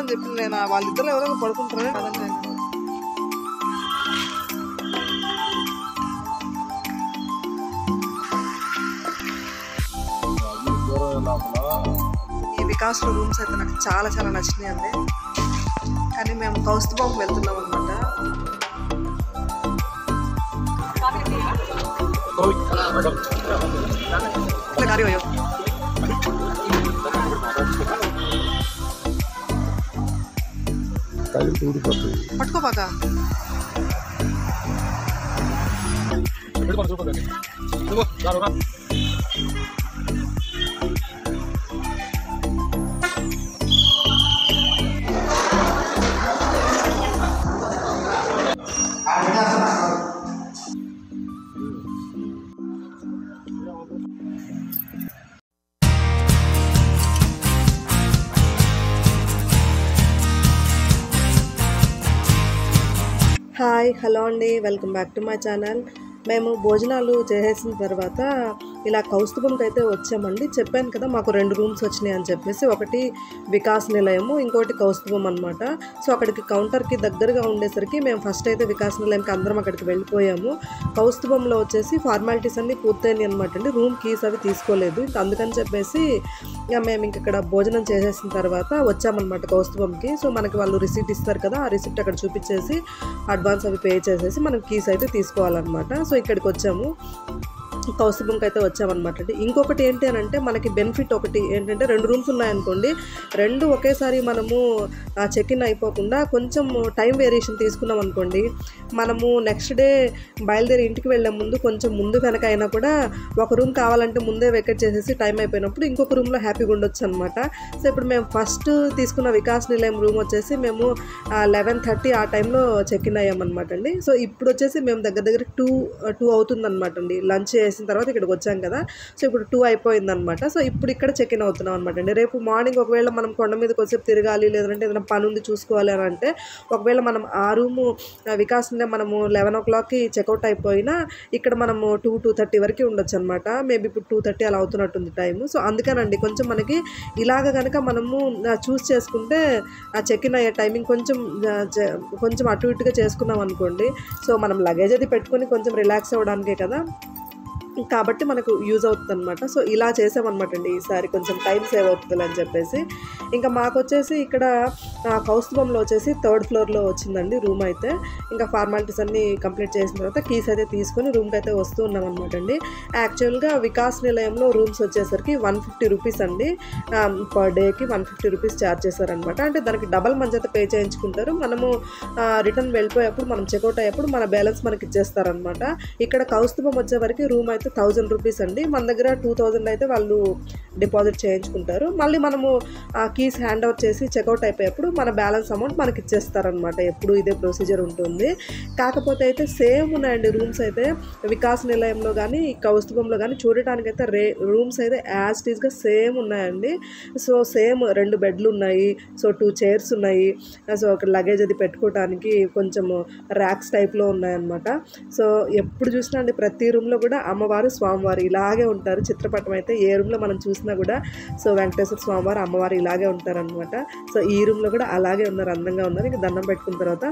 పడుకోమని చెప్పింది నేను. వాళ్ళిద్దరు ఎవరైనా పడుకుంటారని కదండి. ఈ వికాస్లో రూమ్స్ అయితే నాకు చాలా చాలా నచ్చినాయి అండి. కానీ మేము కౌస్తుభంకి వెళ్తున్నాం అనమాట. పట్టుకోపాక హాయ్ హలో అండి, welcome back to my channel. మేము భోజనాలు చేసేసిన తర్వాత ఇలా కౌస్తుభంకి అయితే వచ్చామండి. చెప్పాను కదా మాకు 2 రూమ్స్ వచ్చినాయి అని చెప్పేసి, ఒకటి వికాస్ నిలయము, ఇంకోటి కౌస్తుభం అనమాట. సో అక్కడికి కౌంటర్కి దగ్గరగా ఉండేసరికి మేము ఫస్ట్ అయితే వికాస్ నిలయంకి అందరం అక్కడికి వెళ్ళిపోయాము. కౌస్తుభంలో వచ్చేసి ఫార్మాలిటీస్ అన్నీ పూర్తయినాయి అనమాట అండి. రూమ్ కీస్ అవి తీసుకోలేదు. ఇంకా అందుకని చెప్పేసి ఇక మేము ఇక్కడ భోజనం చేసేసిన తర్వాత వచ్చామన్నమాట కౌస్తుభంకి. సో మనకి వాళ్ళు రిసీప్ట్ ఇస్తారు కదా, ఆ రిసీప్ట్ అక్కడ చూపించేసి అడ్వాన్స్ అవి పే చేసేసి మనం కీస్ అయితే తీసుకోవాలన్నమాట. సో ఇక్కడికి వచ్చాము, కౌస్తుభంకి అయితే వచ్చామన్నమాట అండి. ఇంకొకటి ఏంటి అని అంటే మనకి బెనిఫిట్ ఒకటి ఏంటంటే 2 రూమ్స్ ఉన్నాయనుకోండి, 2 ఒకేసారి మనము చెక్ ఇన్ అయిపోకుండా కొంచెం టైం వేరియేషన్ తీసుకున్నాం అనుకోండి, మనము నెక్స్ట్ డే బయలుదేరి ఇంటికి వెళ్ళే ముందు కొంచెం ముందు వెనక అయినా కూడా ఒక రూమ్ కావాలంటే ముందే వెకేట్ చేసేసి టైం అయిపోయినప్పుడు ఇంకొక రూమ్లో హ్యాపీగా ఉండొచ్చు అనమాట. సో ఇప్పుడు మేము ఫస్ట్ తీసుకున్న వికాస్ నిలయం రూమ్ వచ్చేసి మేము 11:30 ఆ టైంలో చెక్ ఇన్ అయ్యామన్నమాట అండి. సో ఇప్పుడు వచ్చేసి మేము దగ్గర 2 అవుతుందన్నమాట అండి. లంచ్ చేసిన తర్వాత ఇక్కడికి వచ్చాం కదా, సో ఇప్పుడు 2 అయిపోయిందనమాట. సో ఇప్పుడు ఇక్కడ చెక్ ఇన్ అవుతున్నాం అనమాట అండి. రేపు మార్నింగ్ ఒకవేళ మనం కొండ మీదకి వచ్చేపు తిరగాలి, లేదంటే ఏదైనా పని ఉంది చూసుకోవాలి అని అంటే, ఒకవేళ మనం ఆ రూము వికాస్ మనము 11 o'clockకి చెక్అవుట్ అయిపోయినా ఇక్కడ మనము 2:30 వరకు ఉండొచ్చు అనమాట. మేబీ ఇప్పుడు 2:30 అలా అవుతున్నట్టుంది టైము. సో అందుకనండి కొంచెం మనకి ఇలాగ కనుక మనము చూస్ చేసుకుంటే ఆ చెక్ ఇన్ అయ్యే టైమింగ్ కొంచెం అటు ఇటుగా చేసుకున్నాం అనుకోండి, సో మనం లగేజ్ అది పెట్టుకొని కొంచెం రిలాక్స్ అవ్వడానికే కదా, కాబట్టి మనకు యూజ్ అవుతుంది అనమాట. సో ఇలా చేసామన్నమాట అండి ఈసారి, కొంచెం టైం సేవ్ అవుతుంది అని చెప్పేసి. ఇంకా మాకు వచ్చేసి ఇక్కడ కౌస్తుభంలో వచ్చేసి 3rd floorలో వచ్చిందండి రూమ్ అయితే. ఇంకా ఫార్మాలిటీస్ అన్నీ కంప్లీట్ చేసిన తర్వాత కీస్ అయితే తీసుకొని రూమ్కి అయితే వస్తూ ఉన్నాం అనమాట అండి. యాక్చువల్గా వికాస్ నిలయంలో రూమ్స్ వచ్చేసరికి 150 రూపీస్ అండి, పర్ డేకి 150 రూపీస్ ఛార్జ్ చేశారనమాట. అంటే దానికి డబల్ మంజత పే చేయించుకుంటారు. మనము రిటర్న్ వెళ్ళిపోయేప్పుడు మనం చెక్అవుట్ అయ్యేప్పుడు మన బ్యాలెన్స్ మనకి ఇచ్చేస్తారనమాట. ఇక్కడ కౌస్తుభం వచ్చే వరకు రూమ్ అయితే 1000 రూపీస్ అండి. మన దగ్గర 2000 అయితే వాళ్ళు డిపాజిట్ చేయించుకుంటారు. మళ్ళీ మనము ఆ కీస్ హ్యాండ్ ఓవర్ చేసి చెక్అవుట్ అయిపోయేప్పుడు మన బ్యాలెన్స్ అమౌంట్ మనకి ఇచ్చేస్తారనమాట. ఎప్పుడు ఇదే ప్రొసీజర్ ఉంటుంది. కాకపోతే అయితే సేమ్ ఉన్నాయండి రూమ్స్ అయితే వికాస్ నిలయంలో కానీ కౌస్తుభంలో కానీ. చూడటానికైతే రూమ్స్ అయితే యాజ్ ఇట్ ఈస్గా సేమ్ ఉన్నాయండి. సో సేమ్ 2 బెడ్లు ఉన్నాయి, సో 2 చైర్స్ ఉన్నాయి, సో ఒక లగేజ్ అది పెట్టుకోవడానికి కొంచెం ర్యాక్స్ టైప్లో ఉన్నాయన్నమాట. సో ఎప్పుడు చూసినా అండి ప్రతి రూమ్లో కూడా అమ్మవారు స్వామివారు ఇలాగే ఉంటారు. చిత్రపటం అయితే ఏ రూమ్లో మనం చూసినా కూడా సో వెంకటేశ్వర స్వామివారు అమ్మవారు ఇలాగే ఉంటారనమాట. సో ఈ రూమ్లో కూడా అలాగే ఉన్నారు, అందంగా ఉన్నారు. ఇంకా దండం పెట్టుకున్న తర్వాత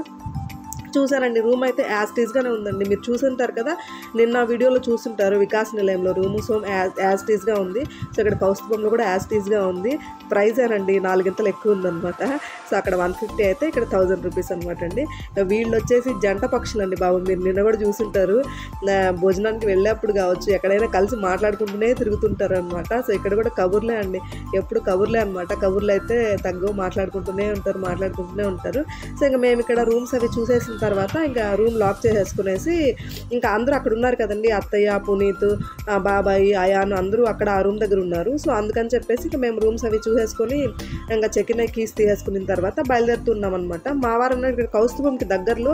చూసానండి రూమ్ అయితే యాజ్ టీజ్గానే ఉందండి. మీరు చూసుంటారు కదా, నిన్న వీడియోలో చూసుంటారు వికాస్ నిలయంలో రూము. సో యాజ్ టీజ్గా ఉంది. సో ఇక్కడ కౌస్తుభంలో కూడా యాజ్ టీజ్గా ఉంది. ప్రైజ్ ఏనండి 4 గింతలు ఎక్కువ ఉందనమాట. సో అక్కడ 150 అయితే ఇక్కడ 1000 రూపీస్ అనమాట అండి. వీళ్ళు వచ్చేసి జంట పక్షులు అండి బాబు. మీరు నిన్న కూడా చూసుంటారు, భోజనానికి వెళ్ళేప్పుడు కావచ్చు ఎక్కడైనా కలిసి మాట్లాడుకుంటూనే తిరుగుతుంటారు అనమాట. సో ఇక్కడ కూడా కబుర్లే అండి, ఎప్పుడు కబుర్లే అనమాట. కబుర్లు అయితే తగ్గు, మాట్లాడుకుంటూనే ఉంటారు. సో ఇంకా మేము ఇక్కడ రూమ్స్ అవి చూసేసిన తర్వాత ఇంకా రూమ్ లాక్ చేసేసుకునేసి ఇంకా అందరూ అక్కడ ఉన్నారు కదండి, అత్తయ్య, పునీత్, బాబాయ్, అయాను అందరూ అక్కడ ఆ రూమ్ దగ్గర ఉన్నారు. సో అందుకని చెప్పేసి ఇంకా మేము రూమ్స్ అవి చూసేసుకొని ఇంకా చెక్ ఇన్ కీస్ తీసేసుకున్న తర్వాత బయలుదేరుతున్నాం అనమాట. మా వారు అన్న ఇక్కడ కౌస్తుభంకి దగ్గరలో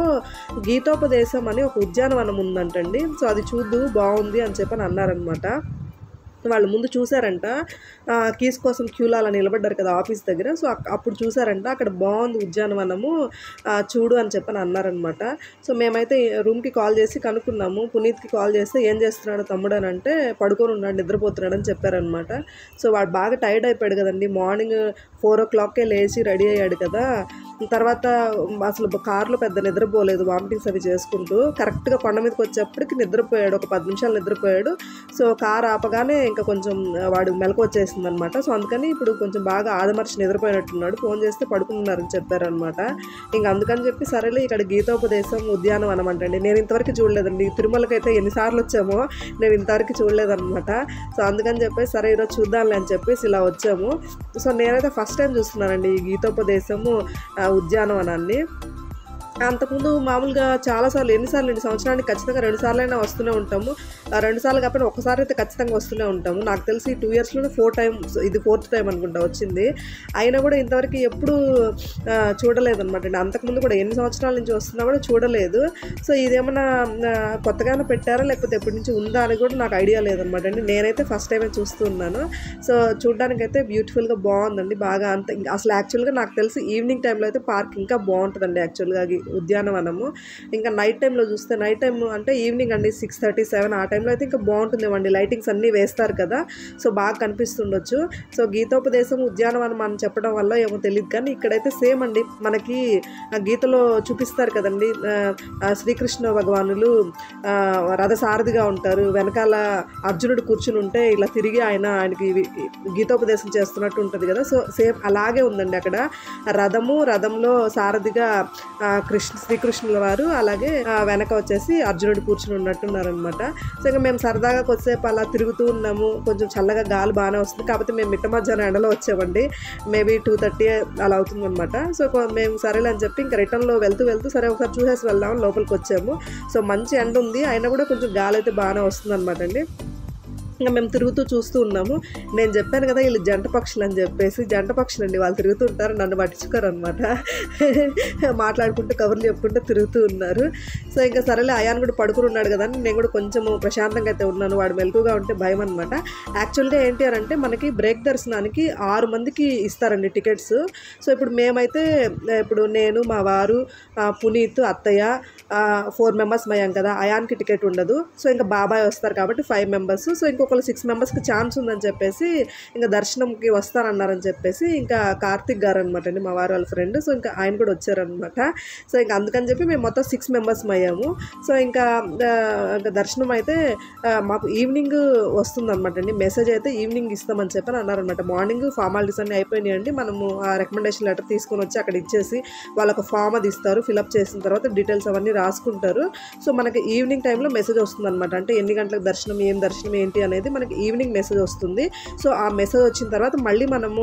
గీతోపదేశం అని ఒక ఉద్యానవనం ఉందంటండి. సో అది చూద్దు బాగుంది అని చెప్పని అన్నారనమాట. వాళ్ళు ముందు చూసారంట, కీస్ కోసం క్యూలో అలా నిలబడ్డారు కదా ఆఫీస్ దగ్గర. సో అప్పుడు చూసారంట అక్కడ బాగుంది ఉద్యానవనము, చూడు అని చెప్పని అన్నారనమాట. సో మేమైతే రూమ్కి కాల్ చేసి కనుక్కున్నాము. పునీత్కి కాల్ చేస్తే ఏం చేస్తున్నాడు తమ్ముడు అని అంటే పడుకొని ఉన్నాడు, నిద్రపోతున్నాడు అని చెప్పారనమాట. సో వాడు బాగా టైర్డ్ అయిపోయాడు కదండి, మార్నింగ్ 4 o'clockకే లేచి రెడీ అయ్యాడు కదా. తర్వాత అసలు కార్లో పెద్ద నిద్రపోలేదు, వామిటింగ్స్ అవి చేసుకుంటూ కరెక్ట్గా కొండ మీదకి వచ్చేప్పటికి నిద్రపోయాడు, ఒక 10 నిమిషాలు నిద్రపోయాడు. సో కార్ ఆపగానే ఇంకా కొంచెం వాడు మెలకు వచ్చేసింది అనమాట. సో అందుకని ఇప్పుడు కొంచెం బాగా ఆదమర్చి నిద్రపోయినట్టున్నాడు. ఫోన్ చేస్తే పడుకున్నారని చెప్పారనమాట. ఇంకా అందుకని చెప్పి సరేలే ఇక్కడ గీతోపదేశం ఉద్యానవనం అంటండి. నేను ఇంతవరకు చూడలేదండి, తిరుమలకైతే ఎన్నిసార్లు వచ్చామో నేను ఇంతవరకు చూడలేదన్నమాట. సో అందుకని చెప్పేసి సరే ఈరోజు చూద్దాంలే అని చెప్పేసి ఇలా వచ్చాము. సో నేనైతే ఫస్ట్ టైం చూస్తున్నానండి ఈ గీతోపదేశము ఉద్యానవనాన్ని. అంతకుముందు మామూలుగా చాలాసార్లు, ఎన్నిసార్లు అండి, సంవత్సరానికి ఖచ్చితంగా 2 సార్లు అయినా వస్తూనే ఉంటాము. 2 సార్లు కాకపోయినా ఒక్కసారి అయితే ఖచ్చితంగా వస్తూనే ఉంటాము. నాకు తెలిసి 2 yearsలోనే 4 times, ఇది 4th time అనుకుంటా వచ్చింది. అయినా కూడా ఇంతవరకు ఎప్పుడు చూడలేదన్నమాట అండి. అంతకుముందు కూడా ఎన్ని సంవత్సరాల నుంచి వస్తున్నా కూడా చూడలేదు. సో ఇదేమన్నా కొత్తగానే పెట్టారా లేకపోతే ఎప్పటి నుంచి ఉందా అని కూడా నాకు ఐడియా లేదనమాట అండి. నేనైతే ఫస్ట్ టైమే చూస్తూ ఉన్నాను. సో చూడడానికైతే బ్యూటిఫుల్గా బాగుందండి బాగా. అంత అసలు యాక్చువల్గా నాకు తెలిసి ఈవినింగ్ టైంలో అయితే పార్క్ ఇంకా బాగుంటుందండి యాక్చువల్గా ఉద్యానవనము. ఇంకా నైట్ టైంలో చూస్తే, నైట్ టైం అంటే ఈవినింగ్ అండి 6:30, 7 ఆ టైంలో అయితే ఇంకా బాగుంటుందేమండి, లైటింగ్స్ అన్నీ వేస్తారు కదా. సో బాగా కనిపిస్తుండొచ్చు. సో గీతోపదేశం ఉద్యానవనం అని చెప్పడం వల్ల ఏమో తెలియదు కానీ ఇక్కడైతే సేమ్ అండి, మనకి గీతలో చూపిస్తారు కదండి, శ్రీకృష్ణ భగవానులు రథసారథిగా ఉంటారు, వెనకాల అర్జునుడు కూర్చుని ఉంటే ఇలా తిరిగి ఆయనకి గీతోపదేశం చేస్తున్నట్టు ఉంటుంది కదా. సో సేమ్ అలాగే ఉందండి అక్కడ రథంలో సారథిగా శ్రీకృష్ణుల వారు, అలాగే వెనక వచ్చేసి అర్జునుడు కూర్చుని ఉన్నట్టున్నారనమాట. సో ఇంకా మేము సరదాగా కొద్దిసేపు అలా తిరుగుతూ ఉన్నాము. కొంచెం చల్లగా గాలి బాగానే వస్తుంది, కాకపోతే మేము మిట్ట మధ్యాహ్నం ఎండలో వచ్చామండి. మేబీ 2:30 అలా అవుతుందన్నమాట. సో మేము సరేలే అని చెప్పి ఇంకా రిటర్న్లో వెళ్తూ సరే ఒకసారి చూసేసి వెళ్దామని లోపలికి వచ్చాము. సో మంచి ఎండ ఉంది, అయినా కూడా కొంచెం గాలి అయితే బాగానే వస్తుంది అనమాట అండి. ఇంకా మేము తిరుగుతూ చూస్తూ ఉన్నాము. నేను చెప్పాను కదా వీళ్ళు జంట పక్షులు అని చెప్పేసి, జంట పక్షులు అండి, వాళ్ళు తిరుగుతుంటారు, నన్ను పట్టించుకోరు అనమాట. మాట్లాడుకుంటూ కబుర్లు చెప్పుకుంటూ తిరుగుతూ ఉన్నారు. సో ఇంకా సరేలే అయాన్ కూడా పడుకుని ఉన్నాడు కదా అని నేను కూడా కొంచెము ప్రశాంతంగా అయితే ఉన్నాను, వాడు మెలకుగా ఉంటే భయం అనమాట. యాక్చువల్గా ఏంటి అని అంటే మనకి బ్రేక్ దర్శనానికి 6 మందికి ఇస్తారండి టికెట్స్. సో ఇప్పుడు మేమైతే ఇప్పుడు నేను, మా వారు, పునీత్, అత్తయ్య 4 members అయ్యాం కదా. అయాన్కి టికెట్ ఉండదు. సో ఇంకా బాబాయ్ వస్తారు కాబట్టి 5 members. సో ఇంకొకరు 6 membersకి ఛాన్స్ ఉందని చెప్పేసి ఇంకా దర్శనంకి వస్తారన్నారని చెప్పేసి ఇంకా కార్తిక్ గారు అనమాట అండి, మా వారు వాళ్ళ ఫ్రెండ్. సో ఇంకా ఆయన కూడా వచ్చారనమాట. సో ఇంకా అందుకని చెప్పి మేము మొత్తం 6 members అయ్యాము. సో ఇంకా దర్శనం అయితే మాకు ఈవినింగ్ వస్తుందన్నమాట అండి. మెసేజ్ అయితే ఈవినింగ్ ఇస్తామని చెప్పని అన్నారనమాట. మార్నింగ్ ఫార్మాలిటీస్ అన్నీ అయిపోయినాయండి. మనము ఆ రికమెండేషన్ లెటర్ తీసుకొని వచ్చి అక్కడ ఇచ్చేసి వాళ్ళకు ఫామ్ అది ఇస్తారు. ఫిలప్ చేసిన తర్వాత డీటెయిల్స్ అవన్నీ రాసుకుంటారు. సో మనకి ఈవినింగ్ టైంలో మెసేజ్ వస్తుంది అనమాట. అంటే ఎన్ని గంటలకు దర్శనం, ఏం దర్శనం ఏంటి అనేది మనకి ఈవినింగ్ మెసేజ్ వస్తుంది. సో ఆ మెసేజ్ వచ్చిన తర్వాత మళ్ళీ మనము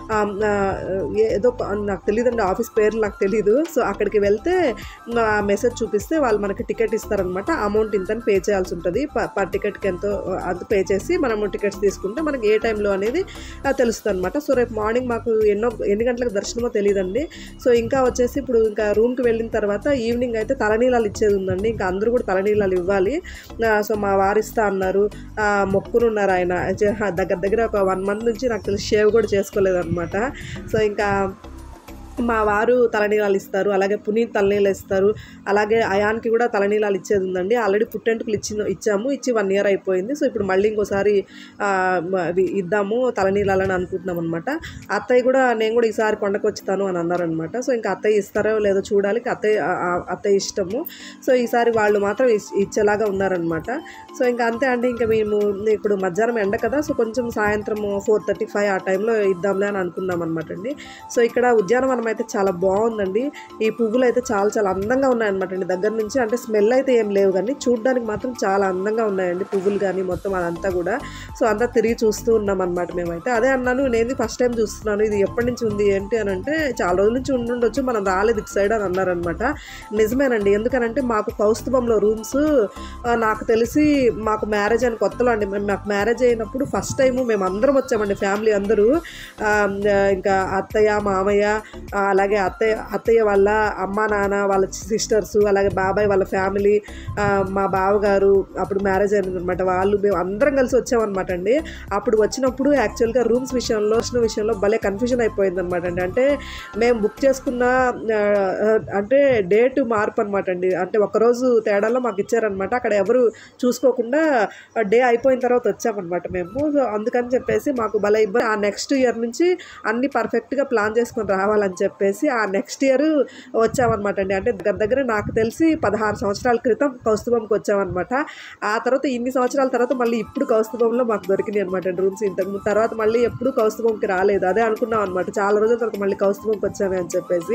ఏదో నాకు తెలియదండి, ఆఫీస్ పేర్లు నాకు తెలీదు. సో అక్కడికి వెళ్తే ఆ మెసేజ్ చూపిస్తే వాళ్ళు మనకి టికెట్ ఇస్తారనమాట. అమౌంట్ ఇంతని పే చేయాల్సి ఉంటుంది. పర్ టికెట్కి ఎంతో అంత పే చేసి మనము టికెట్స్ తీసుకుంటే మనకి ఏ టైంలో అనేది తెలుస్తుంది అనమాట. సో రేపు మార్నింగ్ మాకు ఎన్ని గంటలకు దర్శనమో తెలియదండి. సో ఇంకా వచ్చేసి ఇప్పుడు ఇంకా రూమ్కి వెళ్ళిన తర్వాత ఈవినింగ్ అయితే తలనీలాలు ఇచ్చేది ఉందండి. ఇంకా అందరూ కూడా తలనీలాలు ఇవ్వాలి. సో మా వారిస్తా అన్నారు, మొక్కుని ఉన్నారు. ఆయన దగ్గర ఒక 1 month నుంచి నాకు తెలిసి షేవ్ కూడా చేసుకోలేదన్నమాట. సో ఇంకా మా వారు తలనీలాలు ఇస్తారు, అలాగే పునీత్ తలనీళ్ళు ఇస్తారు, అలాగే అయాన్కి కూడా తలనీలాలు ఇచ్చేది ఉందండి. ఆల్రెడీ పుట్టెంటుకలు ఇచ్చాము, ఇచ్చి 1 year అయిపోయింది. సో ఇప్పుడు మళ్ళీ ఇంకోసారి ఇద్దాము తలనీలాలని అనుకుంటున్నాం అనమాట. అత్తయ్య కూడా, నేను కూడా ఈసారి కొండకు వచ్చుతాను అని అన్నారనమాట. సో ఇంకా అత్తయ్య ఇస్తారో లేదో చూడాలి, అత్తయ్య ఇష్టము. సో ఈసారి వాళ్ళు మాత్రం ఇచ్చేలాగా ఉన్నారనమాట. సో ఇంకా అంతే అండి. ఇంకా మేము ఇప్పుడు మధ్యాహ్నం ఎండ కదా, సో కొంచెం సాయంత్రం 4:35 ఆ టైంలో ఇద్దాంలే అని అనుకున్నాం అనమాట అండి. సో ఇక్కడ ఉద్యానవనం అయితే చాలా బాగుందండి. ఈ పువ్వులు అయితే చాలా చాలా అందంగా ఉన్నాయన్నమాట అండి దగ్గర నుంచి. అంటే స్మెల్ అయితే ఏం లేవు కానీ చూడడానికి మాత్రం చాలా అందంగా ఉన్నాయండి పువ్వులు కానీ మొత్తం అదంతా కూడా. సో అంతా తిరిగి చూస్తూ ఉన్నాం అనమాట మేమైతే. అదే అన్నాను, నేను ఫస్ట్ టైం చూస్తున్నాను, ఇది ఎప్పటి నుంచి ఉంది ఏంటి అని అంటే చాలా రోజుల నుంచి ఉండుండొచ్చు, మనం రాలేదు ఇటు సైడ్ అని అన్నారనమాట. నిజమేనండి, ఎందుకనంటే మాకు కౌస్తుభంలో రూమ్స్ నాకు తెలిసి మాకు మ్యారేజ్ అయిన కొత్తలో అండి, మాకు మ్యారేజ్ అయినప్పుడు ఫస్ట్ టైము మేము అందరం వచ్చామండి, ఫ్యామిలీ అందరూ. ఇంకా అత్తయ్య, మామయ్య, అలాగే అత్తయ్య వాళ్ళ అమ్మ నాన్న వాళ్ళ సిస్టర్స్, అలాగే బాబాయ్ వాళ్ళ ఫ్యామిలీ, మా బావగారు అప్పుడు మ్యారేజ్ అయిందనమాట, వాళ్ళు మేము అందరం కలిసి వచ్చామన్నమాట అండి. అప్పుడు వచ్చినప్పుడు యాక్చువల్గా రూమ్స్ విషయంలో భలే కన్ఫ్యూజన్ అయిపోయిందనమాట అండి. అంటే మేము బుక్ చేసుకున్న అంటే డేట్ మార్పు అనమాట అండి. అంటే ఒకరోజు తేడాలో మాకు ఇచ్చారనమాట. అక్కడ ఎవరు చూసుకోకుండా డే అయిపోయిన తర్వాత వచ్చామన్నమాట మేము. సో అందుకని చెప్పేసి మాకు భలే ఇబ్బంది. ఆ నెక్స్ట్ ఇయర్ నుంచి అన్ని పర్ఫెక్ట్గా ప్లాన్ చేసుకొని రావాలని చెప్పేసి ఆ నెక్స్ట్ ఇయర్ వచ్చామన్నమాట అండి. అంటే దగ్గర నాకు తెలిసి 16 సంవత్సరాల క్రితం కౌస్తుభంకి వచ్చామన్నమాట. ఆ తర్వాత ఇన్ని సంవత్సరాల తర్వాత మళ్ళీ ఇప్పుడు కౌస్తుభంలో మాకు దొరికినాయి అనమాట రూమ్స్. ఇంతకు తర్వాత మళ్ళీ ఎప్పుడు కౌస్తుభంకి రాలేదు. అదే అనుకున్నాం అనమాట, చాలా రోజుల తర్వాత మళ్ళీ కౌస్తుభంకి వచ్చామే అని చెప్పేసి.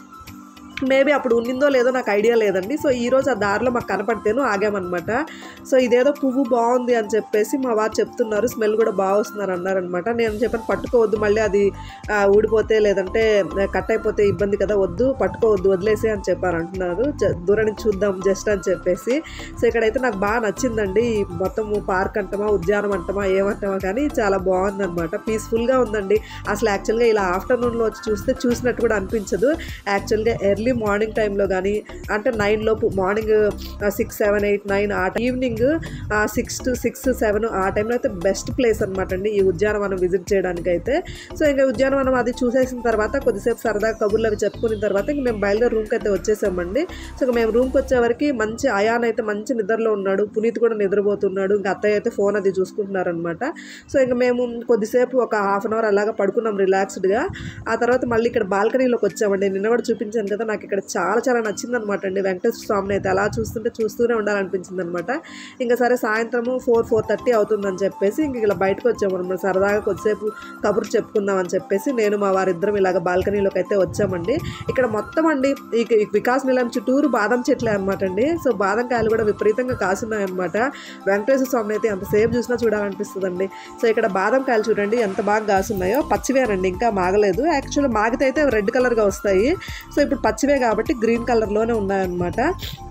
మేబీ అప్పుడు ఉన్నిందో లేదో నాకు ఐడియా లేదండి. సో ఈరోజు ఆ దారిలో మాకు కనపడితేను ఆగామన్నమాట. సో ఇదేదో పువ్వు బాగుంది అని చెప్పేసి మా వారు చెప్తున్నారు, స్మెల్ కూడా బాగా వస్తున్నారు అన్నారనమాట. నేను చెప్పాను పట్టుకోవద్దు, మళ్ళీ అది ఊడిపోతే లేదంటే కట్ అయిపోతే ఇబ్బంది కదా, వద్దు పట్టుకోవద్దు, వదిలేసి అని చెప్పారు అంటున్నారు. దూరం నుంచి చూద్దాం జస్ట్ అని చెప్పేసి. సో ఇక్కడైతే నాకు బాగా నచ్చిందండి. మొత్తం పార్క్ అంటామా ఉద్యానం అంటామా ఏమంటామా కానీ చాలా బాగుందన్నమాట. పీస్ఫుల్గా ఉందండి. అసలు యాక్చువల్గా ఇలా ఆఫ్టర్నూన్లో వచ్చి చూసినట్టు కూడా అనిపించదు. యాక్చువల్గా ఎర్లీ మార్నింగ్ టైంలో కానీ అంటే 9 లోపు, మార్నింగ్ 6, 7, 8, 9 ఆ ఈవినింగ్ 6 to 6, 7 ఆ టైంలో అయితే బెస్ట్ ప్లేస్ అనమాట అండి ఈ ఉద్యానవనం విజిట్ చేయడానికి అయితే. సో ఇంకా ఉద్యానవనం అది చూసేసిన తర్వాత కొద్దిసేపు సరదా కబుర్లు అవి చెప్పుకున్న తర్వాత ఇంక మేము బయలుదేరి రూమ్కి అయితే వచ్చేసామండి. సో ఇంకా మేము రూమ్కి వచ్చేవరకు మంచి అయాన్ అయితే మంచి నిద్రలో ఉన్నాడు, పునీత్ కూడా నిద్రపోతున్నాడు, ఇంకా అత్తయ్య అయితే ఫోన్ అది చూసుకుంటున్నారనమాట. సో ఇంకా మేము కొద్దిసేపు ఒక హాఫ్ అన్ అవర్ అలాగా పడుకున్నాం రిలాక్స్డ్గా. ఆ తర్వాత మళ్ళీ ఇక్కడ బాల్కనీలోకి వచ్చామండి. నిన్న కూడా చూపించాను కదా, నాకు ఇక్కడ చాలా నచ్చింది అనమాట అండి. వెంకటేశ్వర స్వామిని అయితే అలా చూస్తూనే ఉండాలనిపించింది అనమాట. ఇంకా సరే సాయంత్రము 4-4:30 అవుతుందని చెప్పేసి ఇంక ఇలా బయటకు వచ్చామన్నమాట. సరదాగా కొద్దిసేపు కబుర్లు చెప్పుకుందాం అని చెప్పేసి నేను మా వారిద్దరం ఇలాగ బాల్కనీలోకి అయితే వచ్చామండి. ఇక్కడ మొత్తం అండి ఈ వికాస్ నిలయం చుట్టూరు బాదం చెట్లే అనమాట అండి. సో బాదం కాయలు కూడా విపరీతంగా కాసున్నాయన్నమాట. వెంకటేశ్వర స్వామిని అయితే ఎంతసేపు చూసినా చూడాలనిపిస్తుందండి. సో ఇక్కడ బాదం కాయలు చూడండి ఎంత బాగా కాసున్నాయో. పచ్చివేనండి, ఇంకా మాగలేదు. యాక్చువల్లీ మాగితే అయితే రెడ్ కలర్గా వస్తాయి. సో ఇప్పుడు పచ్చివే కాబట్టి గ్రీన్ కలర్లోనే ఉన్నాయన్నమాట.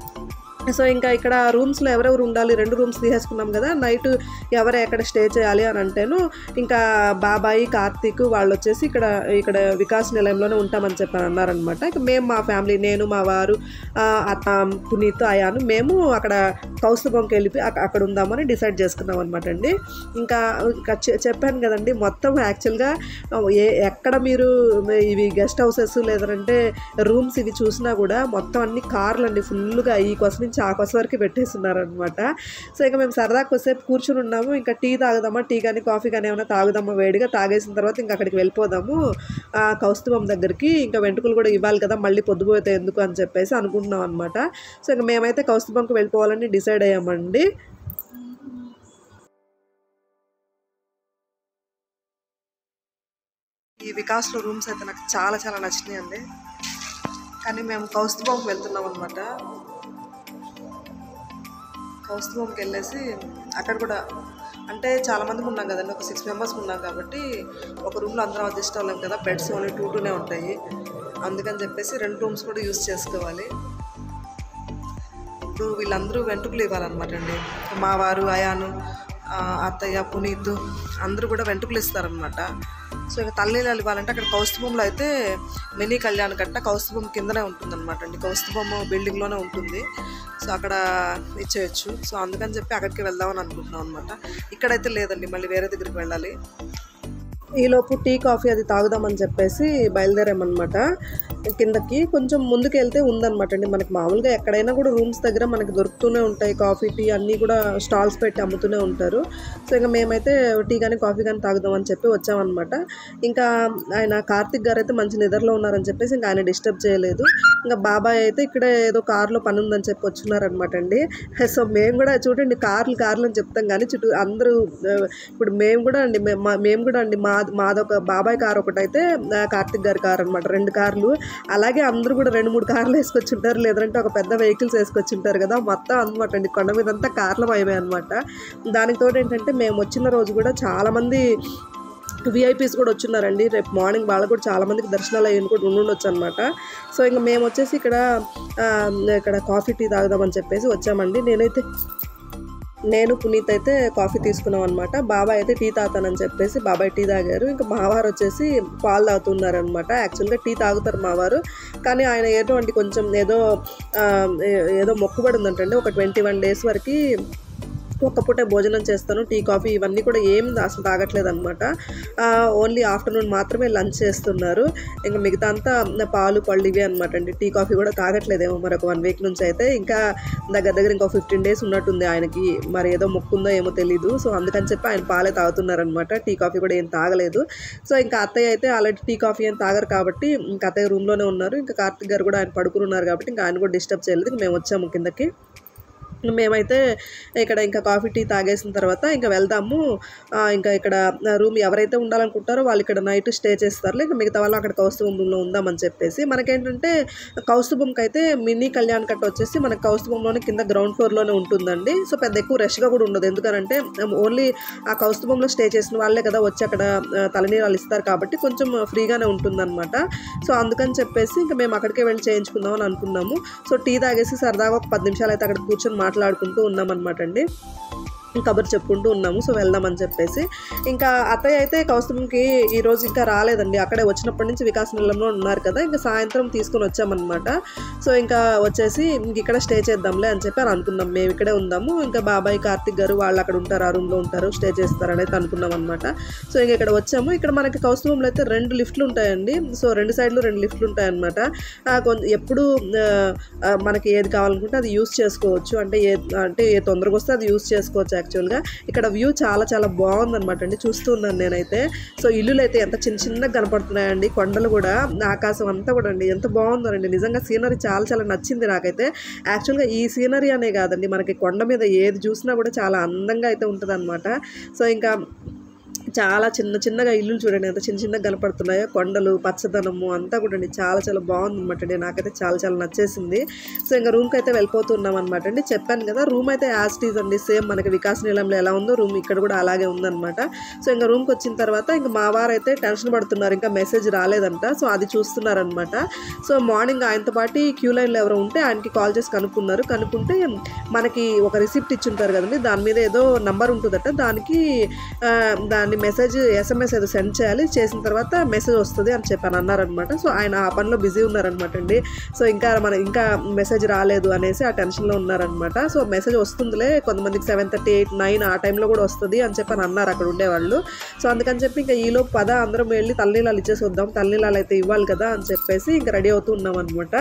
సో ఇంకా ఇక్కడ రూమ్స్లో ఎవరెవరు ఉండాలి, 2 రూమ్స్ తీసేసుకున్నాం కదా, నైట్ ఎవరు ఎక్కడ స్టే చేయాలి అని అంటేను ఇంకా బాబాయి కార్తీక్ వాళ్ళు వచ్చేసి ఇక్కడ వికాస్ నిలయంలోనే ఉంటామని చెప్పని అన్నారనమాట. ఇక మేము మా ఫ్యామిలీ, నేను మా వారు పునీత్ అయాను మేము అక్కడ కౌస్తుభంకి వెళ్ళిపోయి అక్కడ ఉందామని డిసైడ్ చేసుకున్నాం అనమాట అండి. ఇంకా చెప్పాను కదండి, మొత్తం యాక్చువల్గా ఎక్కడ మీరు ఇవి గెస్ట్ హౌసెస్ లేదంటే రూమ్స్ ఇవి చూసినా కూడా మొత్తం అన్ని కార్లు అండి ఫుల్గా ఈ కోసం నుంచి ఆ కొస వరకు పెట్టేస్తున్నారనమాట. సో ఇంకా మేము సరదా కొద్దిసేపు కూర్చుని ఉన్నాము. ఇంకా టీ తాగుదామా, టీ కానీ కాఫీ కానీ ఏమైనా తాగుదామా వేడిగా, తాగేసిన తర్వాత ఇంకా అక్కడికి వెళ్ళిపోదాము కౌస్తుభం దగ్గరికి. ఇంకా వెంట్రుకలు కూడా ఇవ్వాలి కదా, మళ్ళీ పొద్దుపోతే ఎందుకు అని చెప్పేసి అనుకుంటున్నాం అనమాట. సో ఇంకా మేమైతే కౌస్తుభంకి వెళ్ళిపోవాలని డిసైడ్ అయ్యామండి. ఈ వికాస్లో రూమ్స్ అయితే నాకు చాలా నచ్చినాయి అండి. కానీ మేము కౌస్తుభంకి వెళ్తున్నాం అనమాట. కౌస్తుభంకి వెళ్ళేసి అక్కడ కూడా అంటే చాలామందికి ఉన్నాం కదండి, ఒక 6 మెంబర్స్ ఉన్నాం కాబట్టి ఒక రూమ్లో అందరం అడ్జస్ట్ అవ్వలేం కదా, బెడ్స్ ఓన్లీ 2 ఉంటాయి. అందుకని చెప్పేసి 2 రూమ్స్ కూడా యూజ్ చేసుకోవాలి. ఇప్పుడు వీళ్ళందరూ వెంట్రుకలు ఇవ్వాలన్నమాట అండి. మా వారు అయాను, అత్తయ్య, పునీత్ అందరూ కూడా వెంట్రుకలు ఇస్తారనమాట. సో ఇక తల్లిలు ఇవ్వాలంటే అక్కడ కౌస్తుభంలో అయితే మినీ కళ్యాణ్ కట్ట కౌస్తుభం కిందనే ఉంటుందన్నమాట అండి. కౌస్తుభం బిల్డింగ్లోనే ఉంటుంది. సో అక్కడ ఇచ్చేయచ్చు. సో అందుకని చెప్పి అక్కడికి వెళ్దామని అనుకుంటున్నాం అనమాట. ఇక్కడైతే లేదండి, మళ్ళీ వేరే దగ్గరికి వెళ్ళాలి. ఈలోపు టీ కాఫీ అది తాగుదామని చెప్పేసి బయలుదేరామన్నమాట. కిందకి కొంచెం ముందుకు వెళ్తే ఉందన్నమాట అండి. మనకి మామూలుగా ఎక్కడైనా కూడా రూమ్స్ దగ్గర మనకి దొరుకుతూనే ఉంటాయి, కాఫీ టీ అన్నీ కూడా స్టాల్స్ పెట్టి అమ్ముతూనే ఉంటారు. సో ఇంకా మేమైతే టీ కానీ కాఫీ కానీ తాగుదామని చెప్పి వచ్చామన్నమాట. ఇంకా ఆయన కార్తిక్ గారు అయితే మంచి నిద్రలో ఉన్నారని చెప్పేసి ఇంకా ఆయన డిస్టర్బ్ చేయలేదు. ఇంకా బాబాయ్ అయితే ఇక్కడ ఏదో కార్లో పని ఉందని చెప్పి వచ్చున్నారనమాట అండి. సో మేము కూడా చూడండి కార్లు అని చెప్తాం కానీ చుట్టూ అందరూ ఇప్పుడు మేము కూడా అండి మాదొక బాబాయ్ కార్ ఒకటైతే కార్తిక్ గారి కార్ అనమాట, 2 కార్లు. అలాగే అందరూ కూడా 2-3 కార్లు వేసుకొచ్చి ఉంటారు, లేదంటే ఒక పెద్ద వెహికల్స్ వేసుకొచ్చి ఉంటారు కదా, మొత్తం అనమాట అండి. కొండ మీద అంతా కార్ల మయమే అనమాట. దానికి తోడు ఏంటంటే మేము వచ్చిన రోజు కూడా చాలామంది విఐపీస్ కూడా వచ్చున్నారండి. రేపు మార్నింగ్ వాళ్ళకు కూడా చాలామందికి దర్శనాలు అయ్యి కూడా ఉండొచ్చు అనమాట. సో ఇంకా మేము వచ్చేసి ఇక్కడ కాఫీ టీ తాగుదామని చెప్పేసి వచ్చామండి. నేనైతే నేను పునీత్ అయితే కాఫీ తీసుకున్నాం అనమాట. బాబాయ్ అయితే టీ తాగుతానని చెప్పేసి బాబాయ్ టీ తాగారు. ఇంకా మావారు వచ్చేసి పాలు తాగుతున్నారనమాట. యాక్చువల్గా టీ తాగుతారు మావారు, కానీ ఆయన ఏంటంటే కొంచెం ఏదో మొక్కుబడి ఉందంటండి. ఒక 21 days వరకు ఒక్క పూటే భోజనం చేస్తాను, టీ కాఫీ ఇవన్నీ కూడా ఏం అసలు తాగట్లేదు అనమాట. ఓన్లీ ఆఫ్టర్నూన్ మాత్రమే లంచ్ చేస్తున్నారు. ఇంకా మిగతా అంతా పాలు పళ్ళు ఇవే అనమాట అండి. టీ కాఫీ కూడా తాగట్లేదేమో మరి ఒక 1 week నుంచి అయితే. ఇంకా దగ్గర ఇంకో 15 days ఉన్నట్టుంది ఆయనకి. మరి ఏదో మొక్కుందో ఏమో తెలీదు. సో అందుకని చెప్పి ఆయన పాలే తాగుతున్నారనమాట. టీ కాఫీ కూడా ఏం తాగలేదు. సో ఇంకా అత్తయ్య అయితే ఆల్రెడీ టీ కాఫీ ఏం తాగరు కాబట్టి ఇంకా అత్తయ్య రూమ్లోనే ఉన్నారు. ఇంకా కార్తిక్ గారు కూడా ఆయన పడుకుని ఉన్నారు కాబట్టి ఇంకా ఆయన కూడా డిస్టర్బ్ చేయలేదు. మేము వచ్చాము కిందకి. మేమైతే ఇక్కడ ఇంకా కాఫీ టీ తాగేసిన తర్వాత ఇంకా వెళ్దాము. ఇంకా ఇక్కడ రూమ్ ఎవరైతే ఉండాలనుకుంటారో వాళ్ళు ఇక్కడ నైట్ స్టే చేస్తారు. ఇంకా మిగతా వాళ్ళు అక్కడ కౌస్తుభం రూమ్లో ఉందామని చెప్పేసి. మనకేంటంటే కౌస్తుభంకి అయితే మినీ కళ్యాణ్ కట్ట వచ్చేసి మనకి కౌస్తుభంలోనే కింద గ్రౌండ్ ఫ్లోర్లోనే ఉంటుందండి. సో పెద్ద ఎక్కువ రష్గా కూడా ఉండదు. ఎందుకంటే ఓన్లీ ఆ కౌస్తుభంలో స్టే చేసిన వాళ్ళే కదా వచ్చి అక్కడ తలనీరాలు ఇస్తారు కాబట్టి కొంచెం ఫ్రీగానే ఉంటుందన్నమాట. సో అందుకని చెప్పేసి ఇంకా మేము అక్కడికే వెళ్ళి చేయించుకుందాం అని అనుకున్నాము. సో టీ తాగేసి సరదాగా ఒక 10 నిమిషాలు అయితే అక్కడ కూర్చొని మాట్లాడుకుంటూ ఉన్నామన్నమాట అండి. కబుర్లు చెప్పుకుంటూ ఉన్నాము. సో వెళ్దామని చెప్పేసి ఇంకా అత్తయ్య అయితే కౌస్తుభంకి ఈరోజు ఇంకా రాలేదండి. అక్కడే వచ్చినప్పటి నుంచి వికాస్ నిలయంలో ఉన్నారు కదా, ఇంకా సాయంత్రం తీసుకొని వచ్చామన్నమాట. సో ఇంకా వచ్చేసి ఇంక ఇక్కడ స్టే చేద్దాంలే అని చెప్పి అని అనుకున్నాం. మేము ఇక్కడే ఉందాము, ఇంకా బాబాయ్ కార్తిక్ గారు వాళ్ళు అక్కడ ఉంటారు, ఆ రూమ్లో ఉంటారు, స్టే చేస్తారని అయితే అనుకున్నాం అనమాట. సో ఇంక ఇక్కడ వచ్చాము. ఇక్కడ మనకి కౌస్తుభంలో అయితే 2 లిఫ్ట్లు ఉంటాయండి. సో 2 సైడ్లు 2 లిఫ్ట్లు ఉంటాయన్నమాట. ఎప్పుడు మనకి ఏది కావాలనుకుంటే అది యూస్ చేసుకోవచ్చు. అంటే ఏ తొందరగా వస్తే అది యూస్ చేసుకోవచ్చు. యాక్చువల్గా ఇక్కడ వ్యూ చాలా బాగుందన్నమాట అండి. చూస్తూ ఉన్నాను నేనైతే. సో ఇల్లులు అయితే ఎంత చిన్నగా కనపడుతున్నాయండి. కొండలు కూడా, ఆకాశం అంతా కూడా అండి ఎంత బాగుందండి. నిజంగా సీనరీ చాలా నచ్చింది నాకైతే. యాక్చువల్గా ఈ సీనరీ అనే కాదండి, మనకి కొండ మీద ఏది చూసినా కూడా చాలా అందంగా అయితే ఉంటుంది అనమాట. సో ఇంకా చాలా చిన్నగా ఇల్లులు చూడండి ఎంత చిన్నగా కనపడుతున్నాయో. కొండలు, పచ్చదనము అంతా కూడా అండి చాలా బాగుంది అనమాట అండి. నాకైతే చాలా నచ్చేసింది. సో ఇంకా రూమ్కి అయితే వెళ్ళిపోతున్నాం అనమాట అండి. చెప్పాను కదా రూమ్ అయితే యాజ్ ఇట్ ఈజ్ అండి, సేమ్ మనకి వికాస్ నిలయంలో ఎలా ఉందో రూమ్ ఇక్కడ కూడా అలాగే ఉందన్నమాట. సో ఇంకా రూమ్కి వచ్చిన తర్వాత ఇంకా మా వారు అయితే టెన్షన్ పడుతున్నారు, ఇంకా మెసేజ్ రాలేదంట. సో అది చూస్తున్నారనమాట. సో మార్నింగ్ ఆయనతో పాటు క్యూ లైన్లో ఎవరో ఉంటే ఆయనకి కాల్ చేసి కనుక్కుంటే మనకి ఒక రిసిప్ట్ ఇచ్చుంటారు కదండి, దాని మీద ఏదో నంబర్ ఉంటుందట. దాన్ని మెసేజ్ SMS ఏదో సెండ్ చేయాలి, చేసిన తర్వాత మెసేజ్ వస్తుంది అని చెప్పి అన్నారనమాట. సో ఆయన ఆ పనిలో బిజీ ఉన్నారనమాట అండి. సో ఇంకా మెసేజ్ రాలేదు అనేసి ఆ టెన్షన్లో ఉన్నారనమాట. సో మెసేజ్ వస్తుందిలే, కొంతమందికి 7:30, 8, 9 ఆ టైంలో కూడా వస్తుంది అని చెప్పి అన్నారు అక్కడ ఉండేవాళ్ళు. సో అందుకని చెప్పి ఇంకా ఈలోపు పద అందరం వెళ్ళి తలనీలాలు ఇచ్చేసి వద్దాం, తలనీలాలు అయితే ఇవ్వాలి కదా అని చెప్పేసి ఇంకా రెడీ అవుతూ ఉన్నాం అనమాట.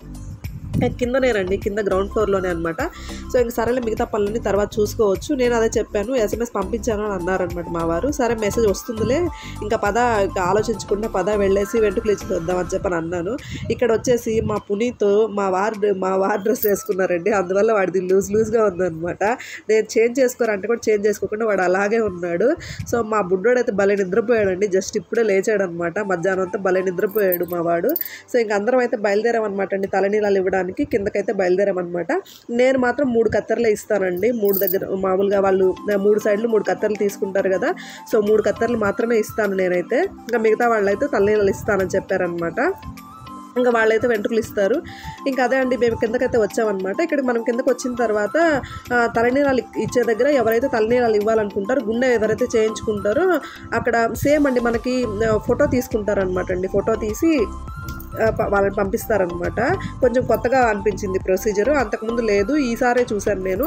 కిందనేనండి, కింద గ్రౌండ్ ఫ్లోర్లోనే అనమాట. సో ఇంక సరేలే మిగతా పనులన్నీ తర్వాత చూసుకోవచ్చు, నేను అదే చెప్పాను. SMS పంపించాను అని అన్నారనమాట మా వారు. సరే మెసేజ్ వస్తుందిలే, ఇంకా ఆలోచించకుండా వెళ్ళేసి వెంట్రుకలు ఇచ్చి వద్దామని చెప్పని అన్నాను. ఇక్కడ వచ్చేసి మా పునీత్ మా వారు డ్రెస్ వేసుకున్నారండి. అందువల్ల వాడిది లూజ్గా ఉందన్నమాట. నేను చేంజ్ చేసుకోరంటే కూడా చేంజ్ చేసుకోకుండా వాడు అలాగే ఉన్నాడు. సో మా బుడ్డోడు అయితే భలే నిద్రపోయాడండి. జస్ట్ ఇప్పుడే లేచాడనమాట. మధ్యాహ్నం అంతా భలే నిద్రపోయాడు మా వాడు. సో ఇంక అందరం అయితే బయలుదేరామన్నమాట అండి తలనీలాలు ఇవ్వడానికి. కిందకైతే బయలుదేరామన్నమాట. నేను మాత్రం 3 కత్తెరలే ఇస్తానండి. 3 దగ్గర మామూలుగా వాళ్ళు 3 సైడ్లు 3 కత్తెరలు తీసుకుంటారు కదా. సో 3 కత్తెరలు మాత్రమే ఇస్తాను నేనైతే. ఇంకా మిగతా వాళ్ళైతే తలనీలాలు ఇస్తానని చెప్పారనమాట. ఇంకా వాళ్ళైతే వెంట్రుకలు ఇస్తారు. ఇంకా అదే అండి, మేము కిందకైతే వచ్చామన్నమాట. ఇక్కడ మనం కిందకు వచ్చిన తర్వాత తలనీలాలు ఇచ్చే దగ్గర ఎవరైతే తలనీలాలు ఇవ్వాలనుకుంటారో, గుండె ఎవరైతే చేయించుకుంటారో అక్కడ సేమ్ అండి మనకి ఫోటో తీసుకుంటారనమాట అండి. ఫోటో తీసి వాళ్ళని పంపిస్తారనమాట. కొంచెం కొత్తగా అనిపించింది ప్రొసీజరు, అంతకుముందు లేదు, ఈసారే చూశాను నేను.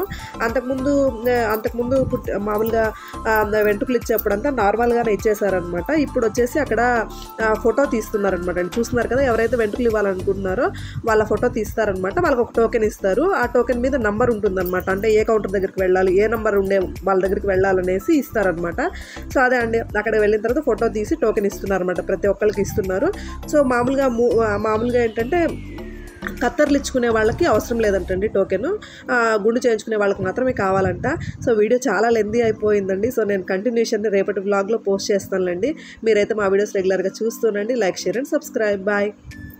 అంతకుముందు మామూలుగా వెంట్రుకలు ఇచ్చేప్పుడంతా నార్మల్గానే ఇచ్చేసారనమాట. ఇప్పుడు వచ్చేసి అక్కడ ఫోటో తీస్తున్నారనమాట అండి. చూస్తున్నారు కదా, ఎవరైతే వెంట్రుకలు ఇవ్వాలనుకుంటున్నారో వాళ్ళ ఫోటో తీస్తారనమాట. వాళ్ళకి ఒక టోకెన్ ఇస్తారు. ఆ టోకెన్ మీద నంబర్ ఉంటుందన్నమాట. అంటే ఏ కౌంటర్ దగ్గరికి వెళ్ళాలి, ఏ నెంబర్ ఉండే వాళ్ళ దగ్గరికి వెళ్ళాలనేసి ఇస్తారనమాట. సో అదే అండి, అక్కడ వెళ్ళిన తర్వాత ఫోటో తీసి టోకెన్ ఇస్తున్నారనమాట. ప్రతి ఒక్కరికి ఇస్తున్నారు. సో మామూలుగా ఏంటంటే కత్తర్లు ఇచ్చుకునే వాళ్ళకి అవసరం లేదంటండి టోకెన్, గుండు చేయించుకునే వాళ్ళకి మాత్రమే కావాలంట. సో వీడియో చాలా లెందీ అయిపోయిందండి. సో నేను కంటిన్యూషన్ని రేపటి వ్లాగ్లో పోస్ట్ చేస్తానులేండి. మీరైతే మా వీడియోస్ రెగ్యులర్గా చూస్తూనండి. Like, share and subscribe. Bye.